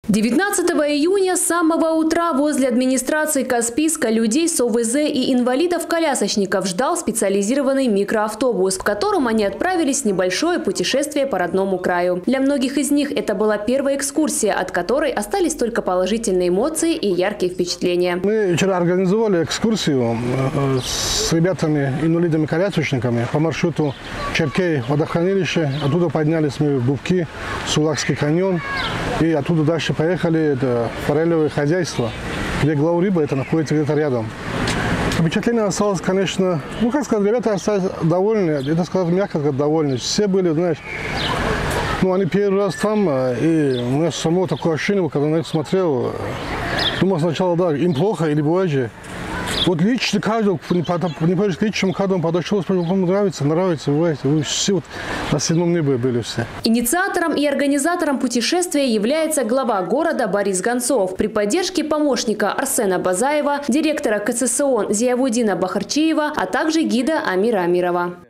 19 июня с самого утра возле администрации Каспийска людей с ОВЗ и инвалидов-колясочников ждал специализированный микроавтобус, в котором они отправились в небольшое путешествие по родному краю. Для многих из них это была первая экскурсия, от которой остались только положительные эмоции и яркие впечатления. Мы вчера организовали экскурсию с ребятами, инвалидами-колясочниками по маршруту Черкей-водохранилище. Оттуда поднялись мы в Бубки, Сулакский каньон. И оттуда дальше поехали, это форелевое хозяйство, где Глаурыба, это находится где-то рядом. Впечатление осталось, конечно, как сказать, ребята остались довольны, это сказать мягко, довольны. Все были, знаешь, они первый раз там, и у меня само такое ощущение, когда на них смотрел, думал сначала, да, им плохо или бывает. Вот лично каждому, лично каждому подошел, спросил, вам нравится, бывает. Вы все вот на седьмом небе были все. Инициатором и организатором путешествия является глава города Борис Гонцов. При поддержке помощника Арсена Базаева, директора КЦСОН Зиявудина Бахарчиева, а также гида Амира Амирова.